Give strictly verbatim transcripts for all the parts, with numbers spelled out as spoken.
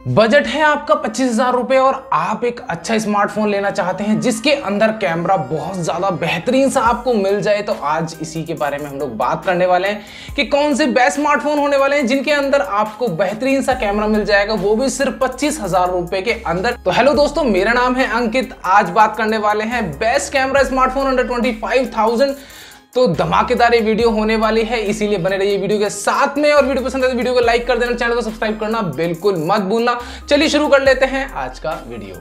Budget है आपका पच्चीस हजार रुपए और आप एक अच्छा स्मार्टफोन लेना चाहते हैं जिसके अंदर कैमरा बहुत ज्यादा बेहतरीन सा आपको मिल जाए, तो आज इसी के बारे में हम लोग बात करने वाले हैं कि कौन से बेस्ट स्मार्टफोन होने वाले हैं जिनके अंदर आपको बेहतरीन सा कैमरा मिल जाएगा, वो भी सिर्फ पच्चीस हजार रुपए के अंदर। तो हेलो दोस्तों, मेरा नाम है अंकित। आज बात करने वाले हैं best camera smartphone under twenty five thousand. तो धमाकेदार ये वीडियो होने वाली है, इसीलिए बने रहिए वीडियो के साथ में। और वीडियो पसंद है तो वीडियो को लाइक कर देना, चैनल को सब्सक्राइब करना बिल्कुल मत भूलना। चलिए शुरू कर लेते हैं आज का वीडियो।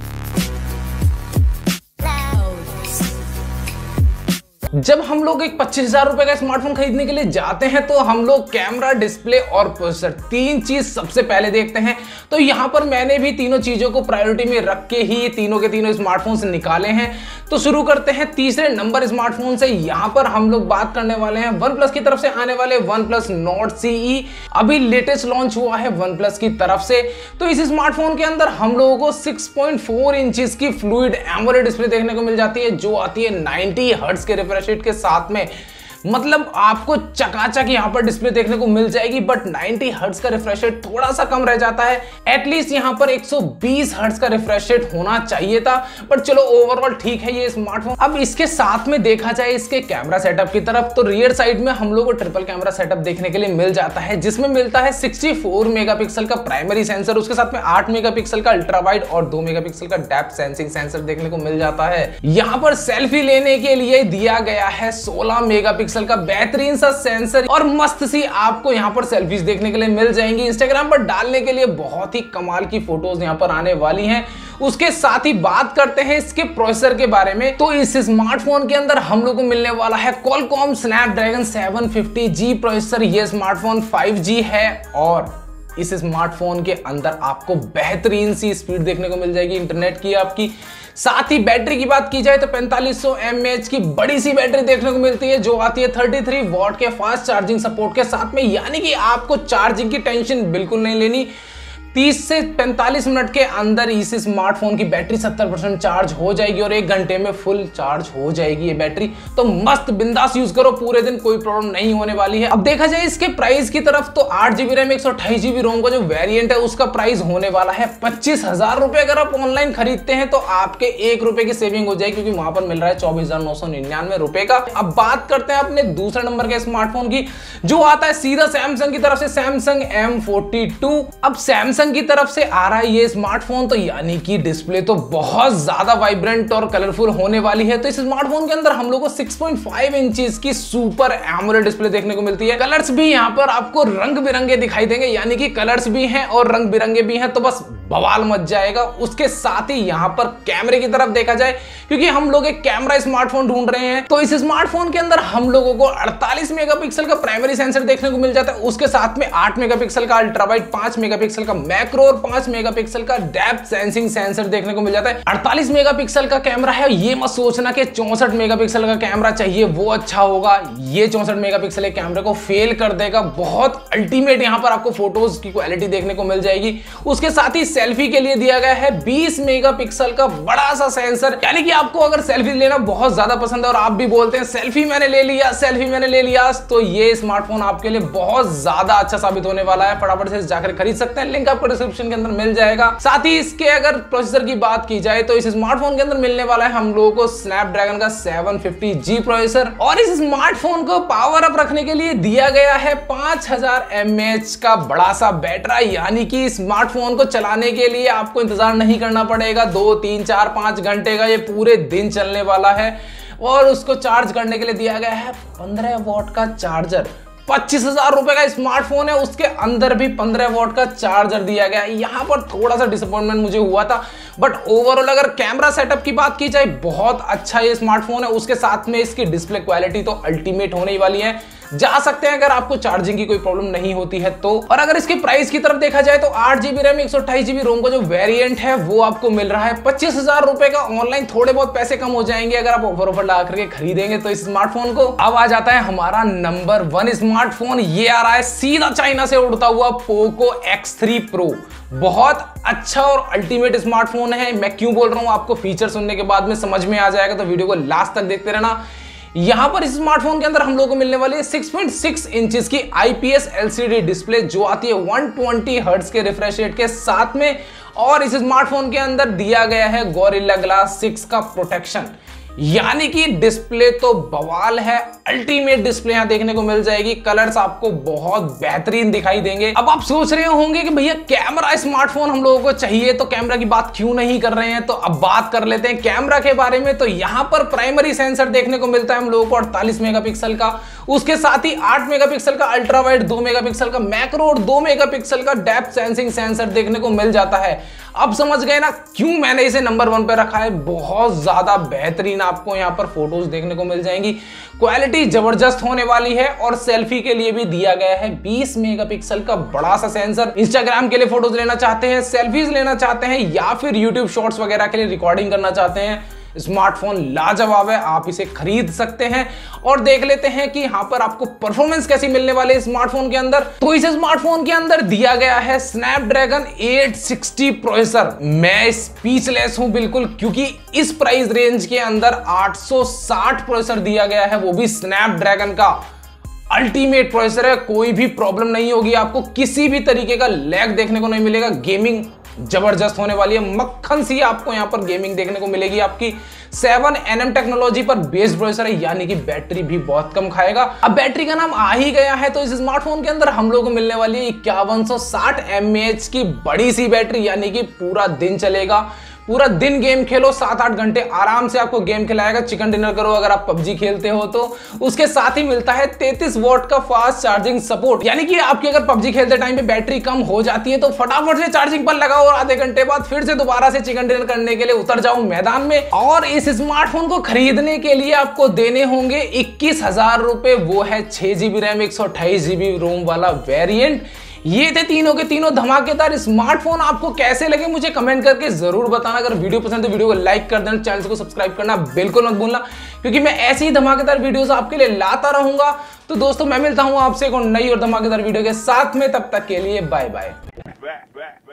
जब हम लोग एक पच्चीस हजार रुपए का स्मार्टफोन खरीदने के लिए जाते हैं तो हम लोग कैमरा, डिस्प्ले और प्रोसेसर तीन चीज सबसे पहले देखते हैं। तो यहां पर मैंने भी तीनों चीजों को प्रायोरिटी में रख के ही तीनों के तीनों स्मार्टफोन से निकाले हैं। तो शुरू करते हैं तीसरे नंबर स्मार्टफोन से। यहां पर हम लोग बात करने वाले हैं वन प्लस की तरफ से आने वाले वन प्लस नॉट सीई। अभी लेटेस्ट लॉन्च हुआ है वन प्लस की तरफ से। तो इस स्मार्टफोन के अंदर हम लोगों को सिक्स पॉइंट फोर इंचेस की फ्लूइड एमोलेड डिस्प्ले देखने को मिल जाती है, जो आती है नाइंटी हर्ट्ज के रिफ्रेश रेट के साथ में। मतलब आपको चकाचक यहां पर डिस्प्ले देखने को मिल जाएगी, बट नाइंटी हर्ट्ज का रिफ्रेश रेट थोड़ा सा कम रह जाता है। एटलीस्ट यहां पर एक सौ बीस हर्ट्ज का रिफ्रेश रेट होना चाहिए था, बट चलो ओवरऑल ठीक है ये स्मार्टफोन। अब इसके साथ में देखा जाए इसके कैमरा सेटअप की तरफ, तो रियर साइड में हम लोग को ट्रिपल कैमरा सेटअप देखने के लिए मिल जाता है, जिसमें मिलता है सिक्सटी फोर मेगापिक्सल का प्राइमरी सेंसर, उसके साथ में आठ मेगापिक्सल का अल्ट्रा वाइड और दो मेगापिक्सल का डेप्थ सेंसिंग सेंसर देखने को मिल जाता है। यहां पर सेल्फी लेने के लिए दिया गया है सोलह मेगापिक्सल का बेहतरीन सा सेंसर और मस्त सी आपको यहां पर सेल्फीज देखने के लिए मिल जाएंगी। इंस्टाग्राम पर डालने के लिए बहुत ही कमाल की फोटोज यहां पर आने वाली हैं। उसके साथ ही बात करते हैं इसके प्रोसेसर के बारे में। तो इस स्मार्टफोन के अंदर हम लोग को मिलने वाला है Qualcomm Snapdragon seven fifty G processor. ये स्मार्टफोन फाइव जी है और इस स्मार्टफोन के अंदर आपको बेहतरीन सी स्पीड देखने को मिल जाएगी इंटरनेट की आपकी। साथ ही बैटरी की बात की जाए तो पैंतालीस सौ एम ए एच की बड़ी सी बैटरी देखने को मिलती है, जो आती है तैंतीस वॉट के फास्ट चार्जिंग सपोर्ट के साथ में, यानी कि आपको चार्जिंग की टेंशन बिल्कुल नहीं लेनी। तीस से पैंतालीस मिनट के अंदर इस स्मार्टफोन की बैटरी सत्तर परसेंट चार्ज हो जाएगी और एक घंटे में फुल चार्ज हो जाएगी ये बैटरी। तो मस्त बिंदास यूज करो पूरे दिन, कोई प्रॉब्लम नहीं होने वाली है। अब देखा जाए इसके प्राइस की तरफ, तो आठ जीबी रैम एक सौ अट्ठाईस जीबी रोम का जो वेरिएंट है उसका प्राइस होने वाला है पच्चीस हजार रुपए। अगर आप ऑनलाइन खरीदते हैं तो आपके एक रुपए की सेविंग हो जाएगी, क्योंकि वहां पर मिल रहा है चौबीस हजार नौ सौ निन्यानवे रुपए का। अब बात करते हैं अपने दूसरे नंबर के स्मार्टफोन की, जो आता है सीधा सैमसंग की तरफ से, सैमसंग एम फोर्टी टू। अब सैमसंग की तरफ से आ रहा है ये स्मार्टफोन, तो यानी कि डिस्प्ले तो बहुत ज्यादा वाइब्रेंट और कलरफुल होने वाली है। तो इस स्मार्टफोन के अंदर हम लोग को सिक्स पॉइंट फाइव इंचेस की सुपर एमोलेड डिस्प्ले देखने को मिलती है। कलर्स भी यहां पर आपको रंग बिरंगे दिखाई देंगे, यानी कि कलर्स भी हैं और रंग बिरंगे भी हैं, तो बस बवाल मच जाएगा। उसके साथ ही यहां पर कैमरे की तरफ देखा जाए, क्योंकि हम लोग एक कैमरा स्मार्टफोन ढूंढ रहे हैं, तो इस स्मार्टफोन के अंदर हम लोगों को अड़तालीस मेगापिक्सल का प्राइमरी सेंसर देखने को मिल जाता है। उसके साथ में आठ मेगापिक्सल का अल्ट्रा वाइड, पांच मेगापिक्सल का मैक्रो और पांच मेगापिक्सल का डेप्थ सेंसिंग सेंसर देखने को मिल जाता है। अड़तालीस मेगापिक्सल का कैमरा है, ये मत सोचना कि चौसठ मेगापिक्सल का कैमरा चाहिए वो अच्छा होगा। ये चौसठ मेगापिक्सल के कैमरे को फेल कर देगा। बहुत अल्टीमेट यहां पर आपको फोटोज की क्वालिटी देखने को मिल जाएगी। उसके साथ ही सेल्फी के लिए दिया गया है बीस मेगापिक्सल का बड़ा सा सेंसर, यानी कि आपको अगर सेल्फी लेना बहुत ज्यादा पसंद है और आप भी बोलते हैं सेल्फी मैंने ले लिया सेल्फी मैंने ले लिया तो ये स्मार्टफोन आपके लिए बहुत ज्यादा अच्छा साबित होने वाला है। फटाफट से जाकर खरीद सकते हैं, लिंक आपको डिस्क्रिप्शन के अंदर मिल जाएगा। साथ ही इसके अगर प्रोसेसर की बात की जाए तो इस स्मार्टफोन के अंदर मिलने वाला है हम लोगों को स्नैपड्रैगन का सेवन फिफ्टी जी प्रोसेसर। और इस स्मार्टफोन को पावर अप रखने के लिए दिया गया है पांच हजार एम ए एच का बड़ा सा बैटरी, यानी कि स्मार्टफोन को चलाने के लिए आपको इंतजार नहीं करना पड़ेगा। दो तीन चार पांच घंटे का ये पूरे दिन चलने वाला है। और उसको चार्ज करने के लिए दिया गया है पंद्रह वॉट का चार्जर। पच्चीस हजार रुपए का स्मार्टफोन है, उसके अंदर भी पंद्रह वॉट का चार्जर दिया गया है। यहां पर थोड़ा सा डिसअपॉइंटमेंट मुझे हुआ था, बट ओवरऑल अगर कैमरा सेटअप की बात की जाए बहुत अच्छा ये स्मार्टफोन है। उसके साथ में इसकी डिस्प्ले क्वालिटी तो अल्टीमेट होने ही वाली है। जा सकते हैं अगर आपको चार्जिंग की कोई प्रॉब्लम नहीं होती है तो। और अगर इसके प्राइस की तरफ देखा जाए तो आठ जीबी रैम एक सौ अट्ठाईस जीबी रोम का जो वेरिएंट है वो आपको मिल रहा है पच्चीस हजार रुपए का। ऑनलाइन थोड़े बहुत पैसे कम हो जाएंगे अगर आप ऑफर ऑफर लगा करके खरीदेंगे तो इस स्मार्टफोन को। अब आ जाता है हमारा नंबर वन स्मार्टफोन। ये आ रहा है सीधा चाइना से उड़ता हुआ पोको एक्स थ्री प्रो। बहुत अच्छा और अल्टीमेट स्मार्टफोन है। मैं क्यों बोल रहा हूं आपको फीचर सुनने के बाद में समझ में आ जाएगा, तो वीडियो को लास्ट तक देखते रहना। यहां पर इस स्मार्टफोन के अंदर हम लोगों को मिलने वाली है सिक्स पॉइंट सिक्स इंचेस की आईपीएस एलसीडी डिस्प्ले जो आती है वन ट्वेंटी हर्ट्ज के रिफ्रेश रेट के साथ में, और इस स्मार्टफोन के अंदर दिया गया है गोरिल्ला ग्लास सिक्स का प्रोटेक्शन। यानी कि डिस्प्ले तो बवाल है, अल्टीमेट डिस्प्ले यहां देखने को मिल जाएगी। कलर्स आपको बहुत बेहतरीन दिखाई देंगे। अब आप सोच रहे होंगे कि भैया कैमरा स्मार्टफोन हम लोगों को चाहिए तो कैमरा की बात क्यों नहीं कर रहे हैं, तो अब बात कर लेते हैं कैमरा के बारे में। तो यहां पर प्राइमरी सेंसर देखने को मिलता है हम लोगों को अड़तालीस मेगापिक्सल का, उसके साथ ही आठ मेगापिक्सल का अल्ट्रा वाइड, दो मेगापिक्सल का मैक्रो और दो मेगापिक्सल का डेप्थ सेंसिंग सेंसर देखने को मिल जाता है। अब समझ गए ना क्यों मैंने इसे नंबर वन पे रखा है। बहुत ज्यादा बेहतरीन आपको यहां पर फोटोज देखने को मिल जाएंगी, क्वालिटी जबरदस्त होने वाली है, और सेल्फी के लिए भी दिया गया है बीस मेगापिक्सल का बड़ा सा सेंसर। इंस्टाग्राम के लिए फोटोज लेना चाहते हैं, सेल्फीज लेना चाहते हैं, या फिर यूट्यूब शॉर्ट्स वगैरह के लिए रिकॉर्डिंग करना चाहते हैं, स्मार्टफोन लाजवाब है, आप इसे खरीद सकते हैं। और देख लेते हैं कि यहां पर आपको परफॉर्मेंस कैसी मिलने वाली है स्मार्टफोन के अंदर। तो इस स्मार्टफोन के अंदर दिया गया है स्नैपड्रैगन एट सिक्सटी प्रोसेसर। मैं स्पीचलेस हूं बिल्कुल, क्योंकि इस प्राइस रेंज के अंदर आठ सौ साठ प्रोसेसर दिया गया है, वो भी स्नैपड्रैगन का अल्टीमेट प्रोसेसर है। कोई भी प्रॉब्लम नहीं होगी आपको, किसी भी तरीके का लैग देखने को नहीं मिलेगा। गेमिंग जबरदस्त होने वाली है, मक्खन सी आपको यहां पर गेमिंग देखने को मिलेगी। आपकी सेवन एन एम टेक्नोलॉजी पर बेस्ड प्रोसेसर है, यानी कि बैटरी भी बहुत कम खाएगा। अब बैटरी का नाम आ ही गया है तो इस स्मार्टफोन के अंदर हम लोगों को मिलने वाली है इक्यावन सौ साठ एम ए एच की बड़ी सी बैटरी, यानी कि पूरा दिन चलेगा। पूरा दिन गेम खेलो, सात आठ घंटे आराम से आपको गेम खिलाएगा। चिकन डिनर करो अगर आप पबजी खेलते हो तो। उसके साथ ही मिलता है तैंतीस वॉट का फास्ट चार्जिंग सपोर्ट, यानी कि आपकी अगर पबजी खेलते टाइम पे बैटरी कम हो जाती है तो फटाफट से चार्जिंग पर लगाओ और आधे घंटे बाद फिर से दोबारा से चिकन डिनर करने के लिए उतर जाओ मैदान में। और इस स्मार्टफोन को खरीदने के लिए आपको देने होंगे इक्कीस हजार रुपए, वो है छह जीबी रैम एक सौ अट्ठाईस जीबी रोम वाला वेरिएंट। ये थे तीनों के तीनों धमाकेदार स्मार्टफोन। आपको कैसे लगे मुझे कमेंट करके जरूर बताना। अगर वीडियो पसंद है तो वीडियो को लाइक कर देना, चैनल को सब्सक्राइब करना बिल्कुल मत भूलना, क्योंकि मैं ऐसी ही धमाकेदार वीडियोस आपके लिए लाता रहूंगा। तो दोस्तों मैं मिलता हूं आपसे एक नई और धमाकेदार वीडियो के साथ में, तब तक के लिए बाय बाय।